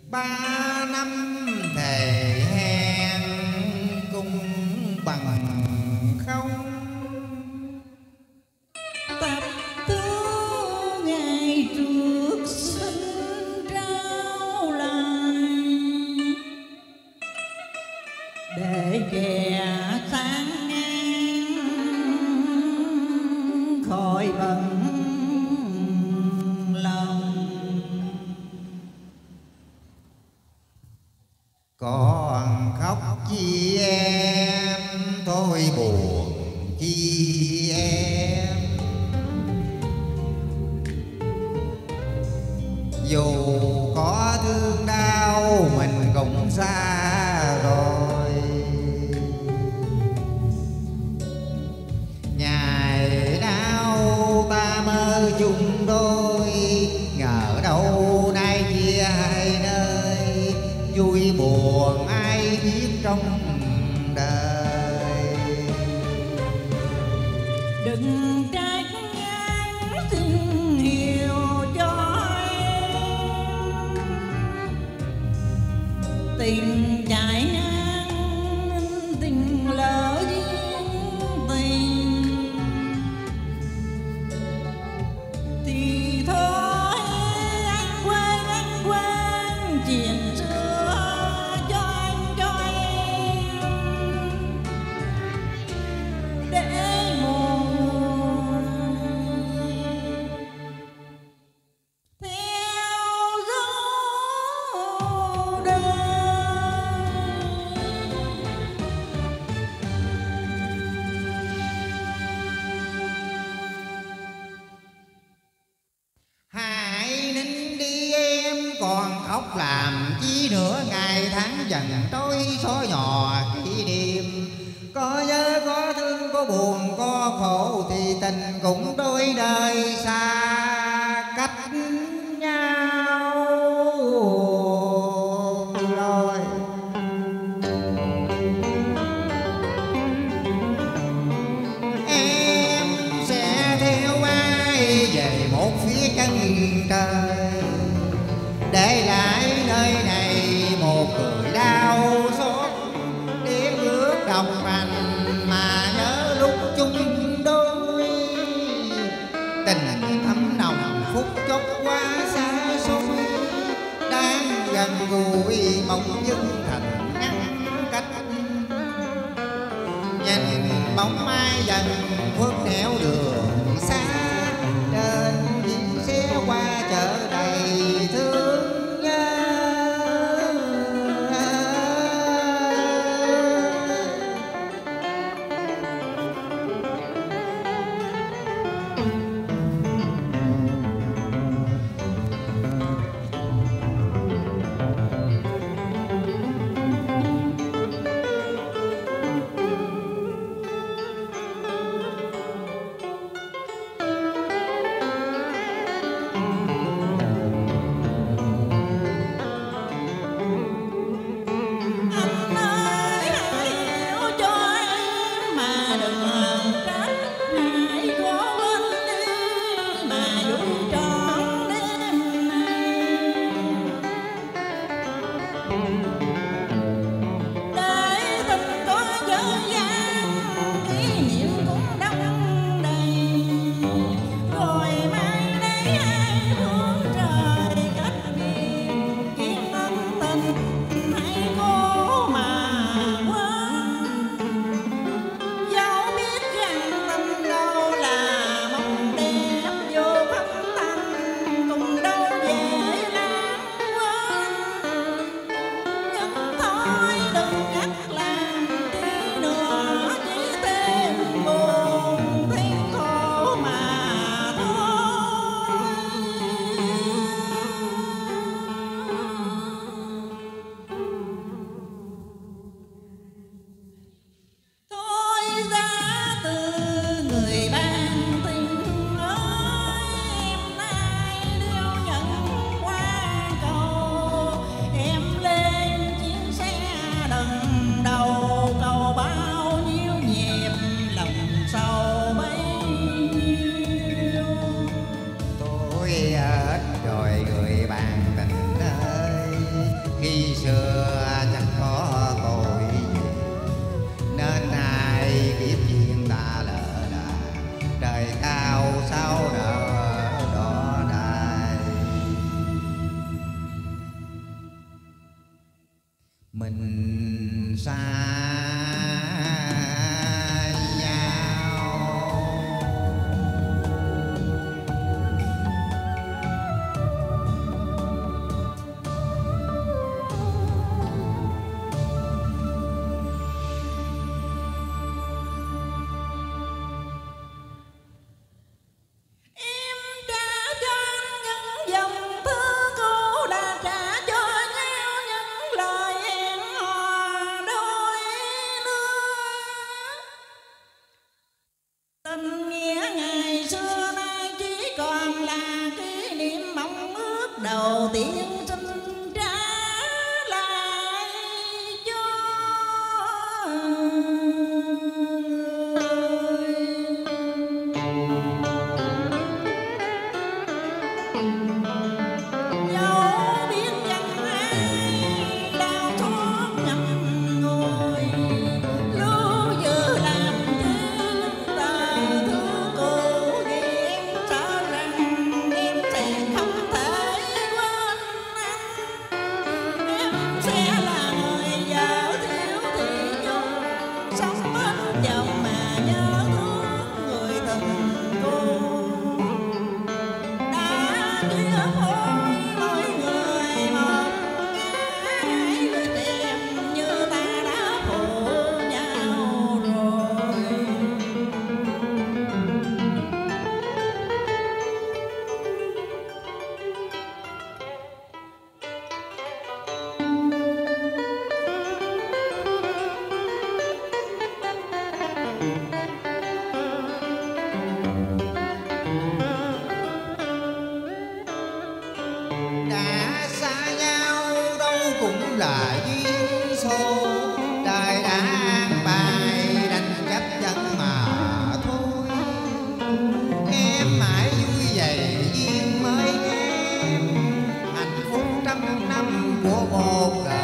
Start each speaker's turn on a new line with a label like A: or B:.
A: 3 năm thề hẹn cùng bằng không.
B: Tập tứ ngày trước xin trao lại, để kẻ sáng ngang khỏi bận lòng.
A: Còn khóc chi em, thôi buồn chi em. Dù có thương đau mình cũng xa rồi. Ngày nào ta mơ chung đôi, ngờ đâu nay chia hai nơi. Vui buồn ai biết trong đời.
B: Đừng trách anh xin hiểu cho em, tình chạy ngang tình lỡ duyên tình. Thì thôi anh quên chuyện xưa cho em, để một theo dấu đời.
A: Hãy nín đi em, còn khóc làm chi nữa. Ngày tháng dần trôi xóa nhỏ kỷ niệm. Có nhớ có thương có buồn có khổ, thì tình cũng đôi đời xa cách nhau rồi. Em sẽ theo ai về một phía chân trời, để lại nơi này một cười đau xót. Để bước đồng hành mà nhớ lúc chung đôi, tình thấm nồng phút chốc quá xa xôi. Đang gần gũi bỗng dưng thành ngăn cách, nhìn bóng mai dần khuất nẻo đường xa. Trên chiếc xe qua chợ đầy thương nhớ. mình xa nhau.
B: Em trả cho anh những dòng thư cũ, đã trả cho nhau những lời hẹn hò đôi lứa. Tình nghĩa ngày xưa nay chỉ còn là kỷ niệm mong ước đầu tiên xin trả lại cho dẫu biết chẳng ai đau xót ngậm ngùi, lưu giữ làm chi những tờ thư cũ, vì em sợ rằng em sẽ không thể quên anh. Em sẽ là người vợ thiếu thị chung, sống bên chồng mà nhớ thương người từng cũ. Đã chia phôi mỗi người một ai, với em như ta đã phụ nhau rồi.
A: Đã xa nhau đâu cũng là duyên số, trời đã an bài đành chấp nhận mà thôi. Em mãi vui vậy duyên mới em, hạnh phúc trăm năm của một đời.